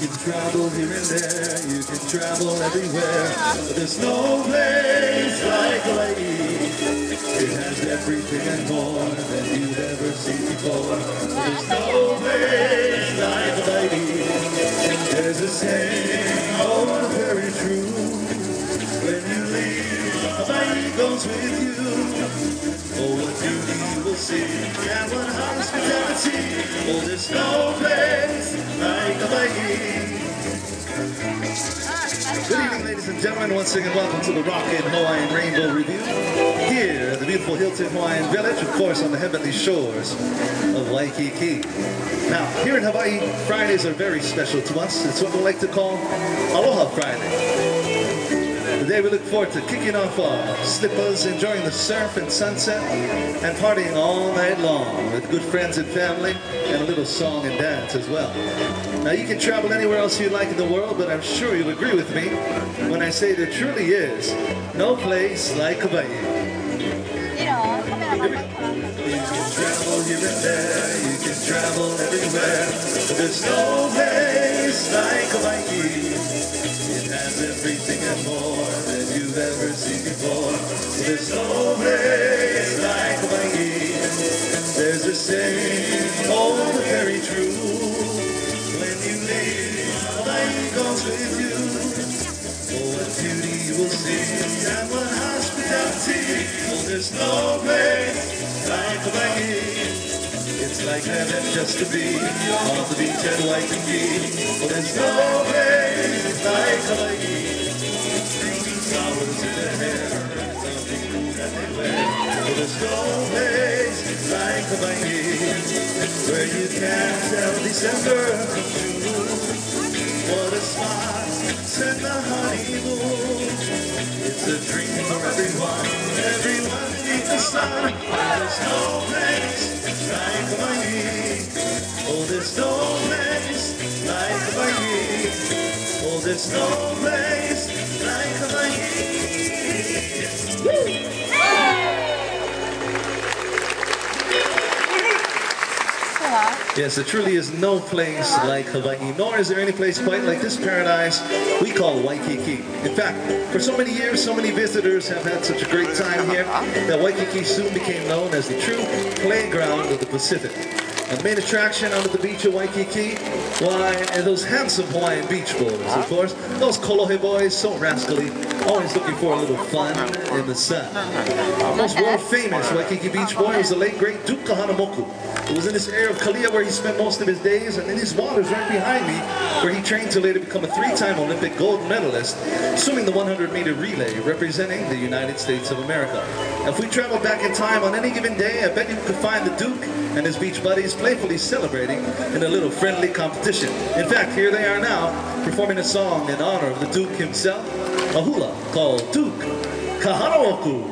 can travel here and there, you can travel everywhere, but there's no place like Hawaii. It has everything and more than you've ever seen before. There's no place like Hawaii. There's a saying, oh, very true. When you leave, Hawaii goes with you. Oh, what beauty you will see, and what hospitality. Oh, there's no place like Hawaii. Good evening, ladies and gentlemen. Once again, welcome to the Rockin' Hawaiian Rainbow Review. Here at the beautiful Hilton Hawaiian Village, of course, on the heavenly shores of Waikiki. Now, here in Hawaii, Fridays are very special to us. It's what we like to call Aloha Friday. Today we look forward to kicking off our slippers, enjoying the surf and sunset, and partying all night long with good friends and family, and a little song and dance as well. Now you can travel anywhere else you like in the world, but I'm sure you'll agree with me when I say there truly is no place like Hawaii. You can travel here and there, you can travel everywhere, but there's no place like Hawaii. It has everything and more than you've ever seen before. There's no place like Hawaii. There's a saying, oh, very true. When you leave, Hawaii goes with you. Oh, what beauty you will see, and what hospitality. Oh, there's no place like Hawaii. It's like heaven just to be on the beach at Waikiki. Oh, there's no place like Hawaii. Flowers in their hair, something that they wear. Oh, there's no place like Hawaii, where you can tell December from June. What a spot, set the honeymoon. It's a dream for everyone, everyone beneath the sun. There's no place like Hawaii. Oh, there's no place like Hawaii. Oh, there's no place like Hawaii. Woo! Yes, there truly is no place like Hawaii, nor is there any place quite like this paradise we call Waikiki. In fact, for so many years, so many visitors have had such a great time here that Waikiki soon became known as the true playground of the Pacific. And the main attraction out at the beach of Waikiki, why, those handsome Hawaiian beach boys, of course. Those Kolohe boys, so rascally, always looking for a little fun in the sun. The most world-famous Waikiki beach boy was the late, great Duke Kahanamoku. It was in this area of Kalia where he spent most of his days, and in these waters right behind me, where he trained to later become a three-time Olympic gold medalist, swimming the 100-meter relay, representing the United States of America. Now, if we travel back in time on any given day, I bet you could find the Duke and his beach buddies playfully celebrating in a little friendly competition. In fact, here they are now, performing a song in honor of the Duke himself, a hula called Duke Kahanamoku.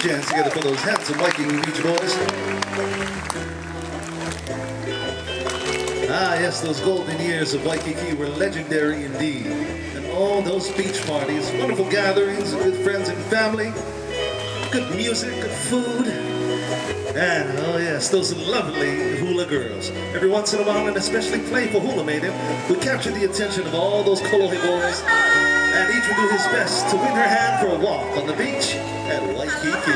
Put your hands together for those handsome Waikiki Beach Boys. Ah, yes, those golden years of Waikiki were legendary indeed. And all those beach parties, wonderful gatherings with friends and family, good music, good food, and oh yes, those lovely hula girls. Every once in a while, an especially playful hula maiden who captured the attention of all those Kolohe boys, and each would do his best to win her hand for a walk on the beach at Waikiki.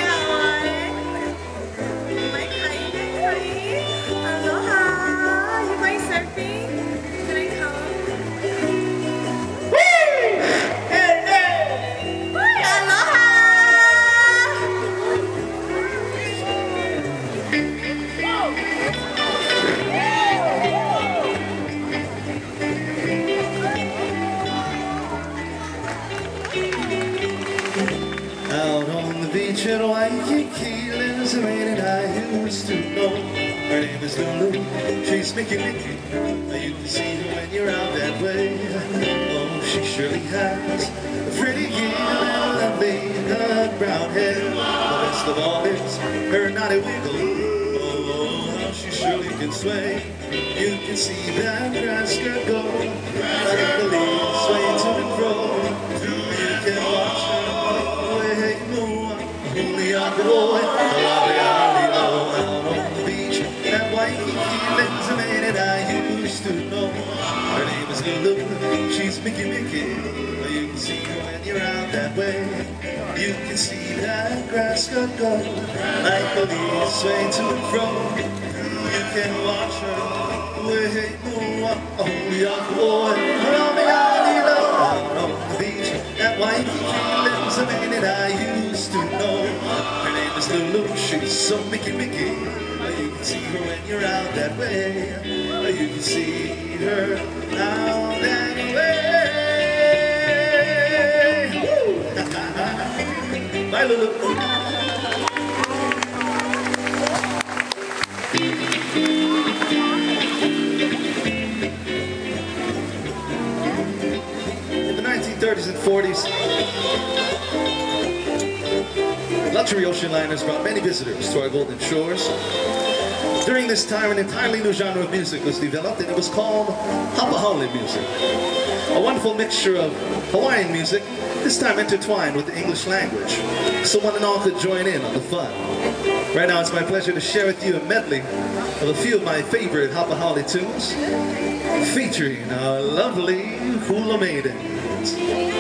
Out on the beach at Waikiki lives a maiden I used to know. Her name is Lulu, she's Mickey Mickey. You can see her when you're out that way. Oh, she surely has a pretty gill and lovely dark brown hair. The best of all is her naughty wiggle. Oh, how she surely can sway. You can see that grass skirt go like the leaves sway to and fro. You can watch her only on the boy, out on the beach at Waikiki lives a maiden I used to know. Her name is Lulu, she's Mickey Mickey. You can see her when you're out that way. You can see that grass skirt go like the leaves sway to and fro. You can watch her way only on the boy, out on the beach at Waikiki lives a maiden I used to know. Her name is Lulu, she's so Mickey Mickey. You can see her when you're out that way. You can see her out that way. Bye, Lulu. In the 1930s and 40s, luxury ocean liners brought many visitors to our golden shores. During this time, an entirely new genre of music was developed, and it was called Hapa Haole music. A wonderful mixture of Hawaiian music, this time intertwined with the English language, so one and all could join in on the fun. Right now, it's my pleasure to share with you a medley of a few of my favorite Hapa Haole tunes, featuring our lovely hula maidens.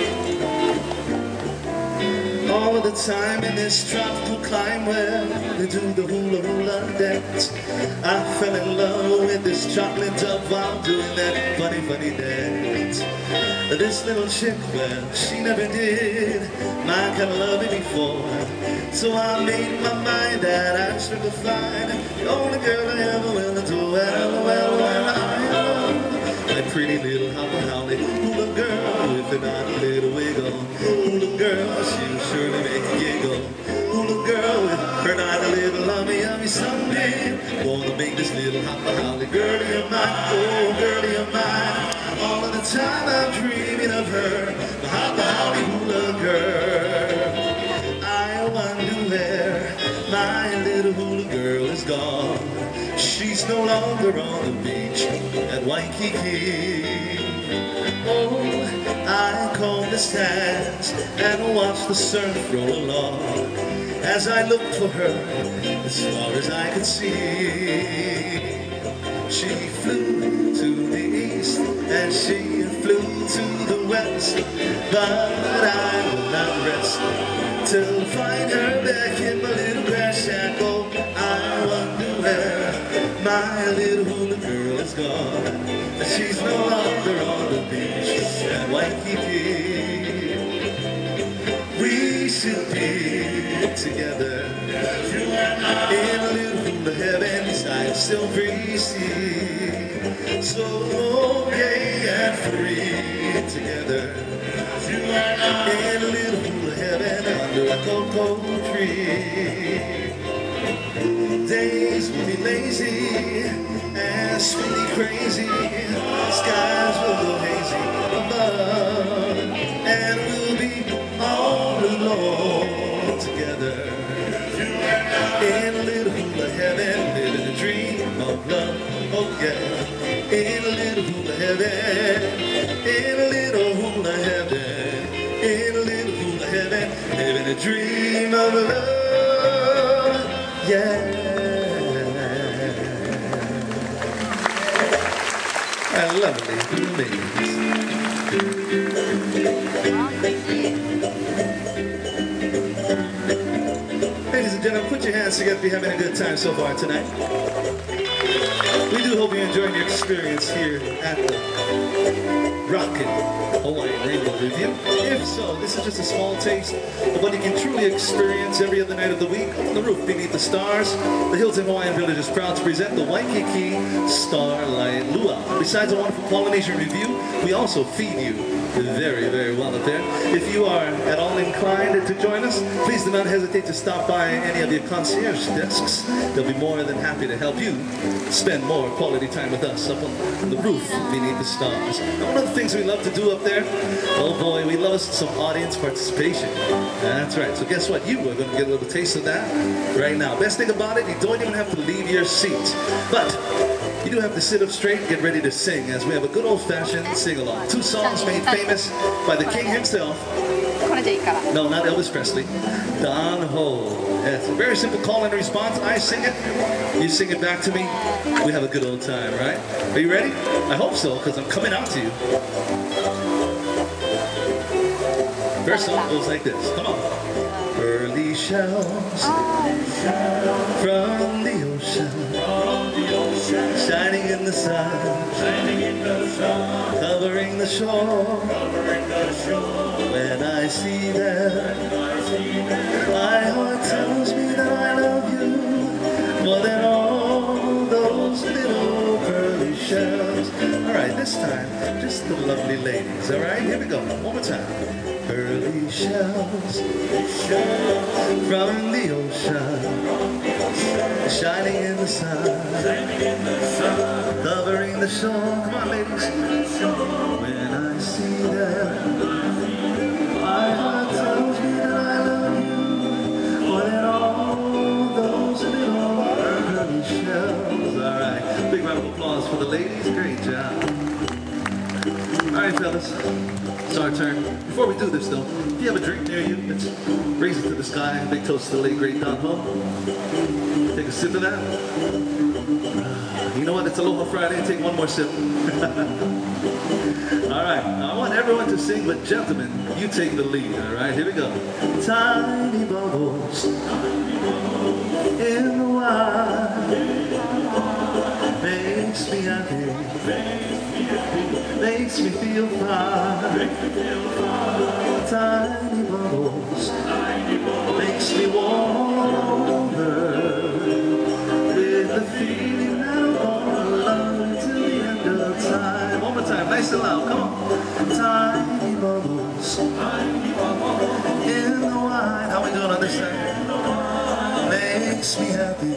All of the time in this tropical climate where they do the hula hula dance, I fell in love with this chocolate dove while doing that funny, funny dance. This little chick, well, she never did my kind of loving before, so I made my mind that I should find the only girl I ever will do. Well, I love my pretty little Hapa Haole hula girl with a naughty little wiggle. Hula girl, she'll surely make you giggle. Hula girl with her naughty little yummy someday. Wanna make this little Hapa Haole girlie of mine, oh girlie of mine. All of the time I'm dreaming of her, the Hapa Haole hula girl. I wonder where my little hula girl is gone. She's no longer on the beach at Waikiki. Oh, I comb the sands and watch the surf roll along as I look for her as far as I could see. She flew to the east and she flew to the west, but I will not rest till I find her back in my little grass shack. Oh, I wonder where my little hula girl is gone. She's no longer on the beach at Waikiki. We should be together in a little hula heaven beside a silvery sea, so gay and free together in a little hula heaven under a cocoa tree. Days will be lazy and sweetly crazy, skies will go hazy above, and we'll be all alone together In a little hula heaven, living a dream of love. Oh yeah. In a little hula heaven, in a little hula heaven, in a little hula heaven, living a dream of love. Yeah. I lovely ladies. Ladies and gentlemen, put your hands together if you're having a good time so far tonight. We do hope you're enjoying your experience here at the Rockin' Hawaiian Rainbow Review. If so, this is just a small taste of what you can truly experience every other night of the week on the roof beneath the stars. The Hilton Hawaiian Village is proud to present the Waikiki Starlight Luau. Besides a wonderful Polynesian review, we also feed you very, very well up there. If you are at all inclined to join us, please do not hesitate to stop by any of your concierge desks. They'll be more than happy to help you spend more quality time with us up on the roof beneath the stars. And one of the things we love to do up there, oh boy, we love some audience participation. That's right. So guess what? You are going to get a little taste of that right now. Best thing about it, you don't even have to leave your seat. But you do have to sit up straight and get ready to sing, as we have a good old-fashioned sing-along. 2 songs made famous by the king himself. No, not Elvis Presley. Don Ho. It's a very simple call and response. I sing it, you sing it back to me. We have a good old time, right? Are you ready? I hope so, because I'm coming out to you. First song goes like this. Come on. Early shells from the ocean, shining in the sun, covering the shore. When I see them, my heart tells me that I love you more than all those little pearly shells. All right, this time, just the lovely ladies. All right, here we go. One more time. Pearly shells from the ocean, shining in the sun, covering the shore. Come on, ladies. When I see them, my heart tells me that I love you more than all those little pearly shells. All right, big round of applause for the ladies. Great job. All right, fellas. It's our turn. Before we do this, though, if you have a drink near you, let's raise it to the sky. Big toast to the late, great Don Ho. Take a sip of that. You know what? It's Aloha Friday. Take one more sip. All right. Now, I want everyone to sing, but gentlemen, you take the lead. All right. Here we go. Tiny bubbles in the wine makes me happy. Makes me feel fine. Tiny bubbles makes me warmer with the feeling that I'm gonna love you till the end of time. One more time, nice and loud, come on. Tiny bubbles in the wine. How we doing on this side? Makes me happy.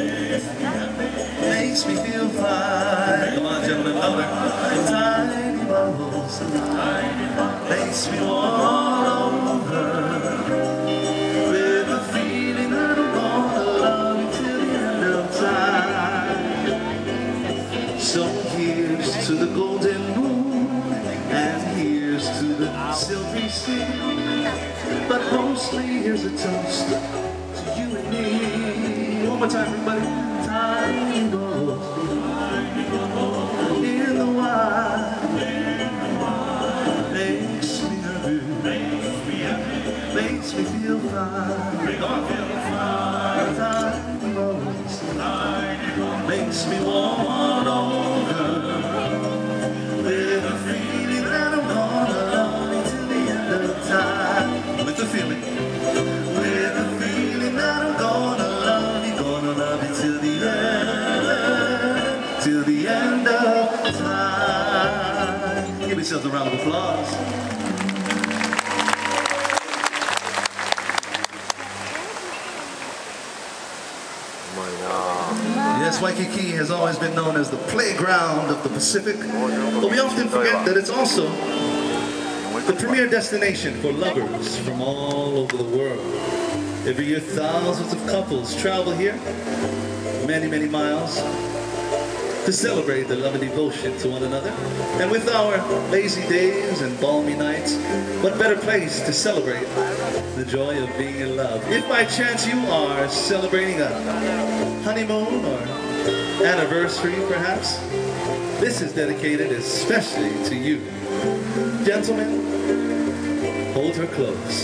Makes me feel fine. Come on, gentlemen, louder. Tiny bubbles makes me warm with the feeling that I'm gonna love you till the end of time. So here's to the golden moon, and here's to the silvery sea, but mostly here's a toast to you and me. One more time, everybody. Tiny bubbles in the wine makes me happy, makes me feel fine. Come on, feel fine. Tiny bubbles makes me warm with a feeling that I'm gonna love you till the end of time. With the feeling, with the feeling that I'm gonna love you till the end of time. Give yourselves a round of applause. Yes, Waikiki has always been known as the playground of the Pacific, but we often forget that it's also the premier destination for lovers from all over the world. Every year, thousands of couples travel here, many, many miles, to celebrate their love and devotion to one another. And with our lazy days and balmy nights, what better place to celebrate the joy of being in love? If by chance you are celebrating a honeymoon or anniversary, perhaps, this is dedicated especially to you. Gentlemen, hold her close.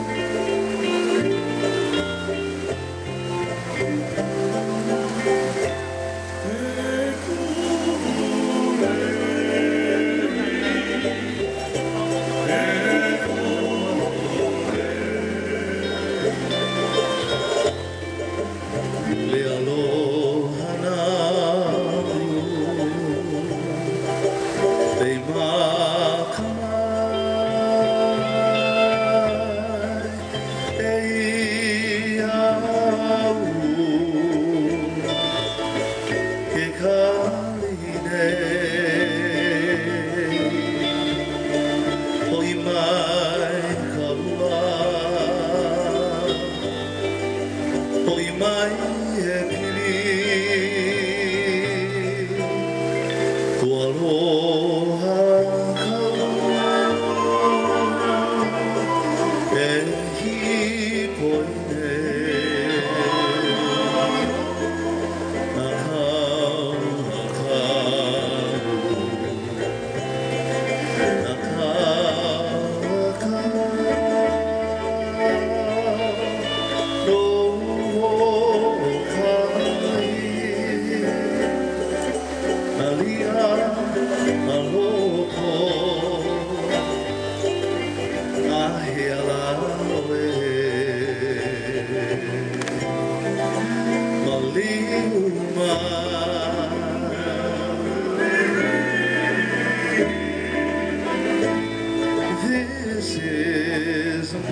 This is a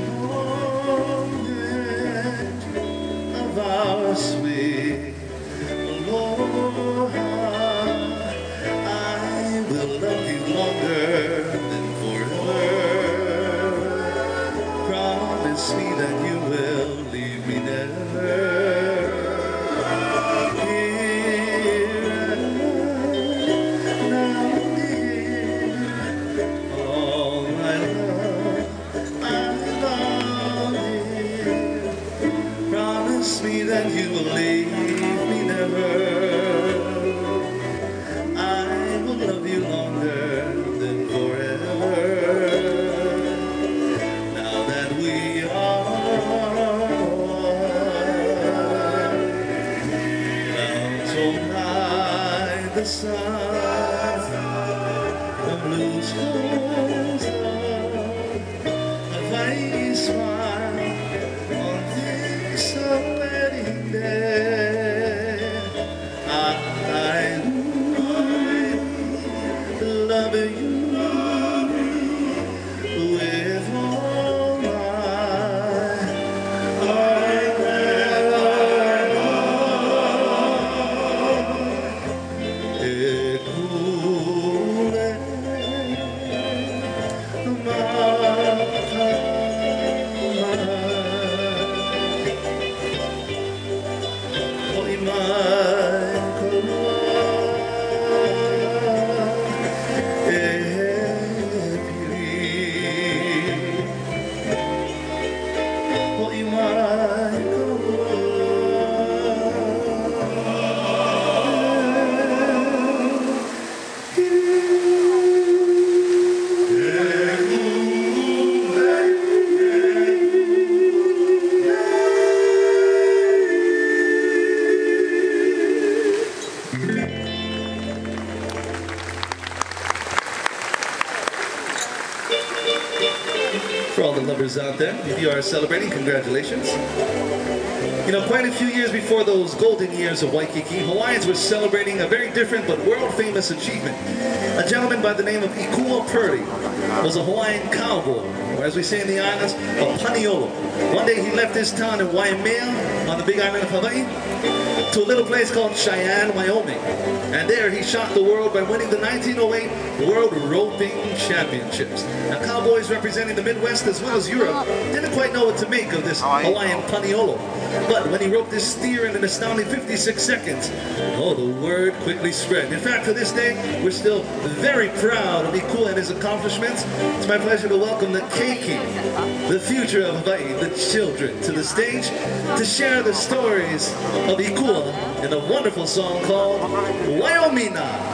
moment of our sweet Lord. I will love you longer than forever. Promise me that you will leave me never. Promise me that you will leave me never. I will love you longer than forever. Now that we are now tonight, the sun, the blue skies of a smile on this wedding day. I love you with all my heart. For all the lovers out there, if you are celebrating, congratulations. You know, quite a few years before those golden years of Waikiki, Hawaiians were celebrating a very different but world-famous achievement. A gentleman by the name of Ikua Purdy was a Hawaiian cowboy, or as we say in the islands, of Paniolo. One day he left his town in Waimea on the big island of Hawaii to a little place called Cheyenne, Wyoming. And there he shocked the world by winning the 1908 World Roping Championships. Now cowboys representing the Midwest as well as Europe didn't quite know what to make of this Hawaiian Paniolo. But when he roped this steer in an astounding 56 seconds, oh, the word quickly spread. In fact, to this day, we're still very proud of Ikua and his accomplishments. It's my pleasure to welcome the Keiki, the future of Hawaii, the children, to the stage to share the stories of Ikua in a wonderful song called Wyomina.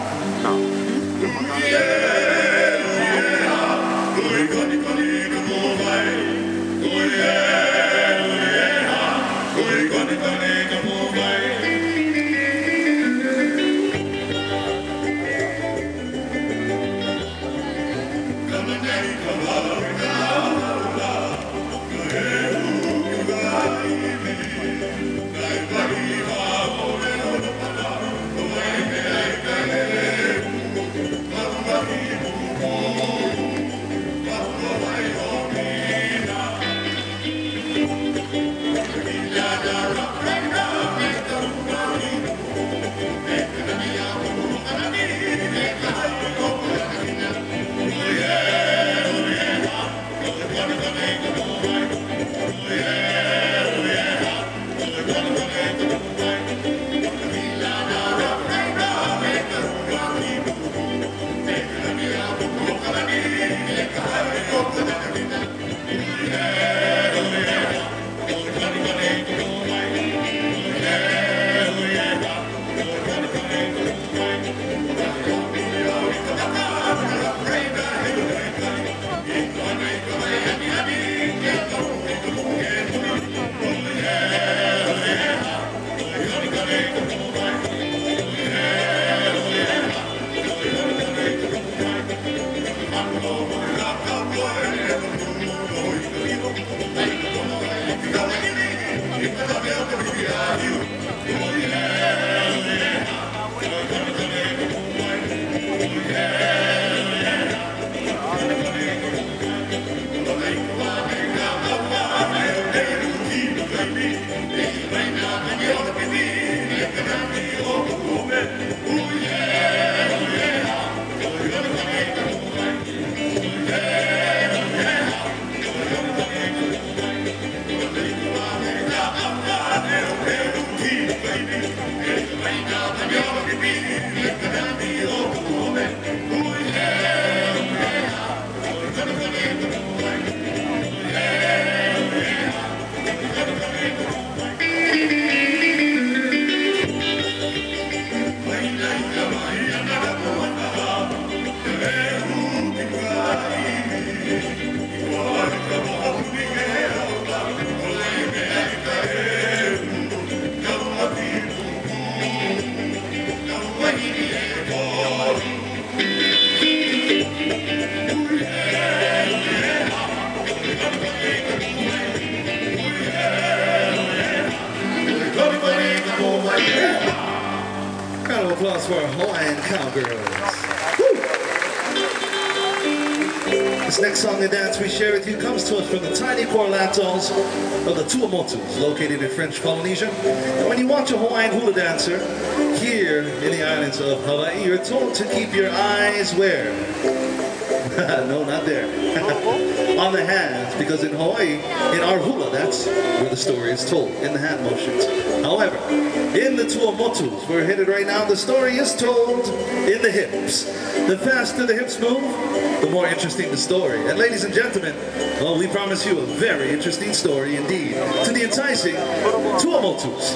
Round of applause for our Hawaiian cowgirls. Woo! This next song and dance we share with you comes to us from the tiny coral atolls of the Tuamotus, located in French Polynesia. And when you watch a Hawaiian hula dancer here in the islands of Hawaii, you're told to keep your eyes where? No, not there. On the hands, because in Hawaii, in our hula, that's where the story is told, in the hand motions. However, in the Tuamotus, we're headed right now, the story is told in the hips. The faster the hips move, the more interesting the story. And ladies and gentlemen, well, we promise you a very interesting story indeed, to the enticing Tuamotus.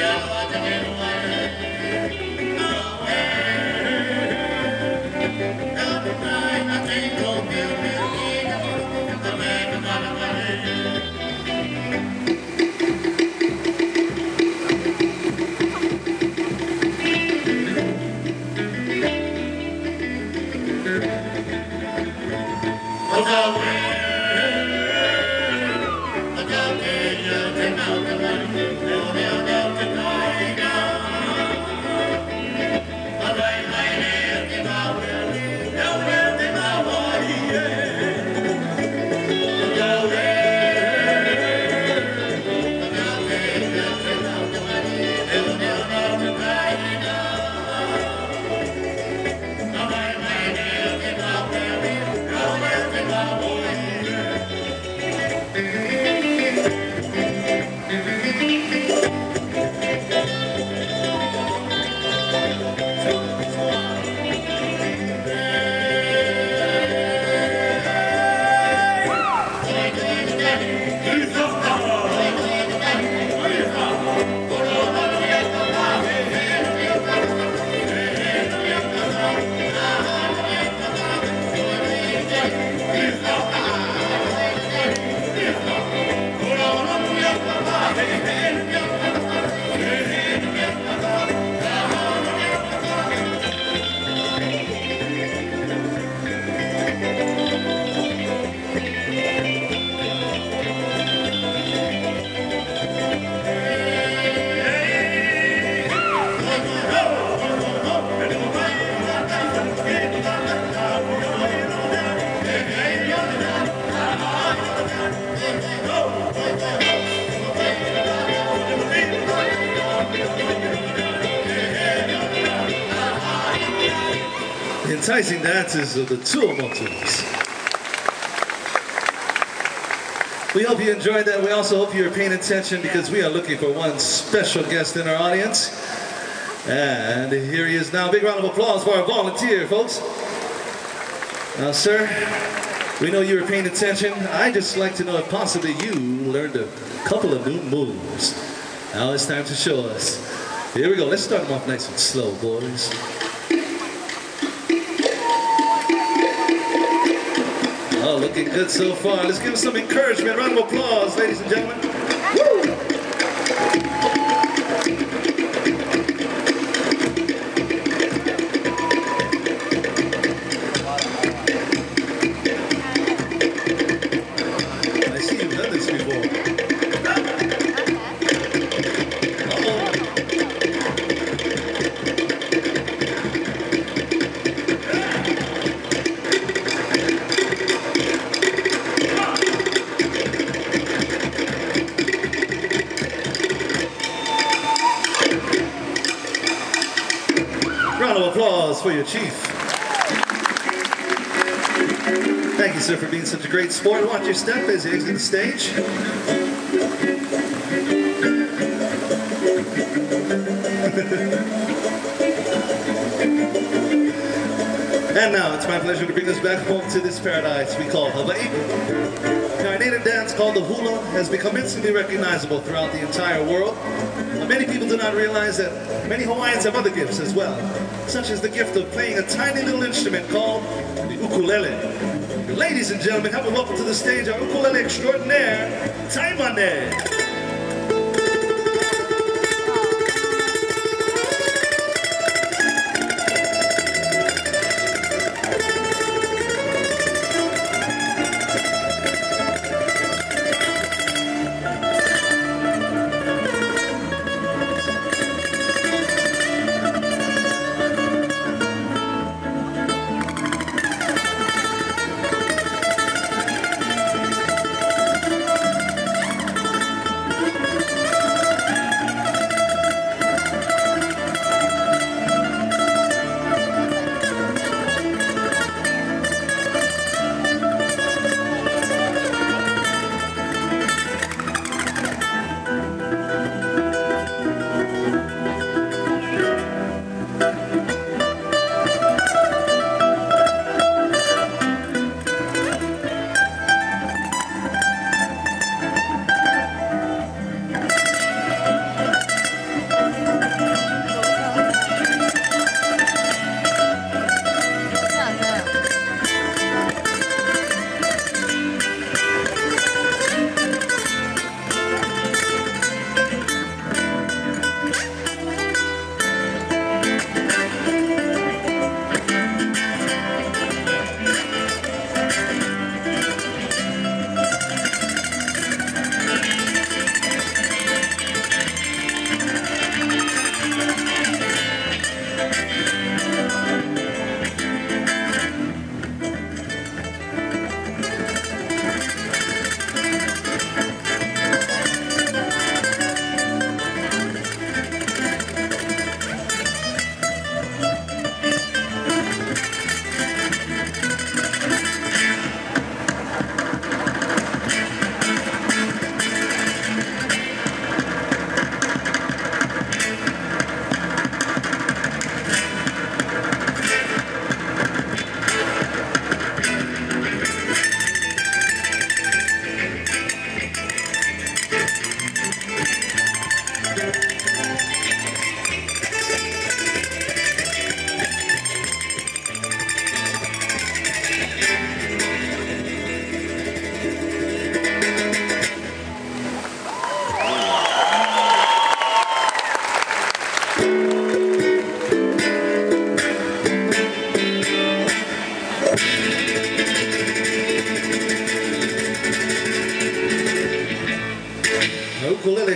Enticing dances of the Tuamotus. We hope you enjoyed that. We also hope you're paying attention because we are looking for one special guest in our audience. And here he is now. Big round of applause for our volunteer, folks. Now, sir, we know you were paying attention. I'd just like to know if possibly you learned a couple of new moves. Now it's time to show us. Here we go. Let's start them off nice and slow, boys. Oh, looking good so far. Let's give them some encouragement. Round of applause, ladies and gentlemen. Woo! I see you've done this before. Round of applause for your chief. Thank you, sir, for being such a great sport. Watch your step as you exit the stage. And now it's my pleasure to bring us back home to this paradise we call Hawaii. Our native dance called the hula has become instantly recognizable throughout the entire world. Many people do not realize that many Hawaiians have other gifts as well, such as the gift of playing a tiny little instrument called the ukulele. Ladies and gentlemen, have a welcome to the stage our ukulele extraordinaire, Taimane.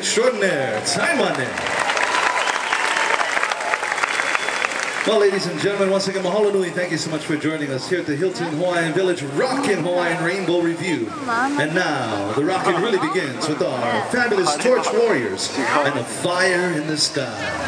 extraordinaire, Taimane. Well, ladies and gentlemen, once again, mahalo nui. Thank you so much for joining us here at the Hilton Hawaiian Village Rockin' Hawaiian Rainbow Review. And now, the rockin' really begins with our fabulous Torch Warriors and the fire in the sky.